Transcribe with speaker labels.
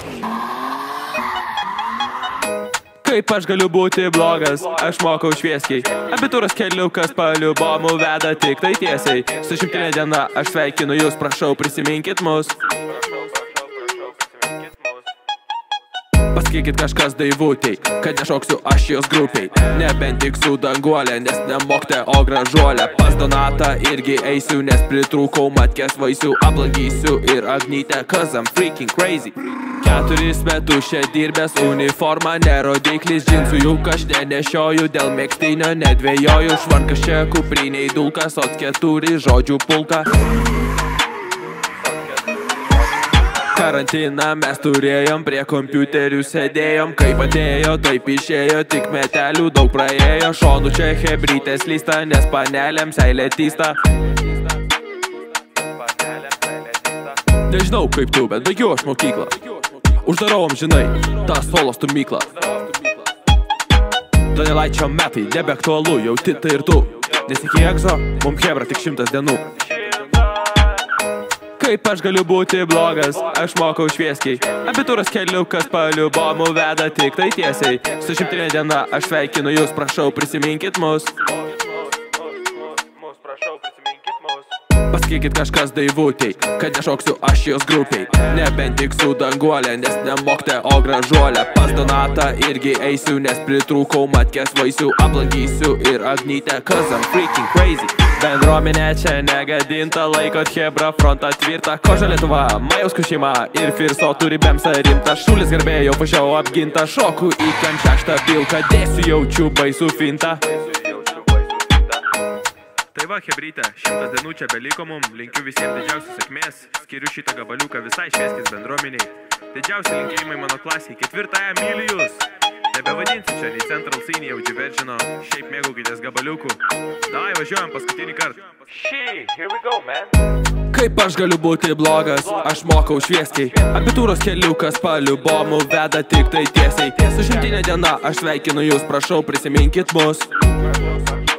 Speaker 1: Kaip aš galiu būti blogas, aš mokau švieskiai. Abitūros keliukas paliubomų veda tik tai tiesiai. Su 100 diena aš sveikinu jūs, prašau prisiminkit mus. Pasakykit kažkas daivutei, kad nešoksiu aš jos grupiai. Nebent tik su danguolė, nes nemokte, o gražuolė. Pas Donatą irgi eisiu, nes pritrūkau matkės vaisių. Aplankysiu ir Agnytę, cause I'm freaking crazy. 4 metus čia dirbęs, uniforma nerodiklis. Džinsų juk aš nenešioju, dėl megztinio nedvėjoju. Švarkas čia kupriniai dulkas, o 4 žodžių pulka. Karantiną mes turėjom, prie kompiuterių sėdėjom. Kaip atėjo, taip išėjo, tik metelių daug praėjo. Šonų čia hebrytės lysta, nes panelėm seilė tysta. Nežinau kaip tu, bet baigiu aš mokyklą. Uždarau amžinai tą solo stumyklą. Donelaičio metai, nebeaktualu, jauti tai ir tu. Nes iki egzo, mum hebra tik 100 dienų. Kaip aš galiu būti blogas, aš mokau švieskiai. Abitūros keliukas paliubomų veda tik tai tiesiai. Su 100 diena aš sveikinu jūs, prašau prisiminkit mus. Pasakykit kažkas daivutei, kad nešoksiu aš jos grupiai. Nebent tik su danguolė, nes nemokte, o gražuolė. Pas Donatą irgi eisiu, nes pritrūkau matkės vaisių. Aplankysiu ir Agnytę, cause I'm freaking crazy. Bendruomenė čia negadinta, laikot hebra frontą tvirtą. Koža Lietuva, Majaus Kušima ir Firso turi bemsą rimtą. Šulis garbė jau važiau apginta, šoku į kem 6 pilką. Dėsiu jaučiu baisų fintą. Tai va, hebrytė, 100 dienų čia beliko mum. Linkiu visiems didžiausios sėkmės. Skiriu šitą gabaliuką visai švieskis bendruomeniai. Didžiausi linkėjimai mano klasiai, 4 myliu jūs. Nebevadinsiu čia nei Central C, nei Audži Virgino. Šiaip mėgaukitės gabaliukų. Davai, važiuojam paskutinį kartą. Here we go, man. Kaip aš galiu būti blogas, aš mokau švieskiai. Abitūros keliukas paliubomų veda tik tai tiesiai. Su 100 diena aš sveikinu jūs, prašau prisiminkit mus.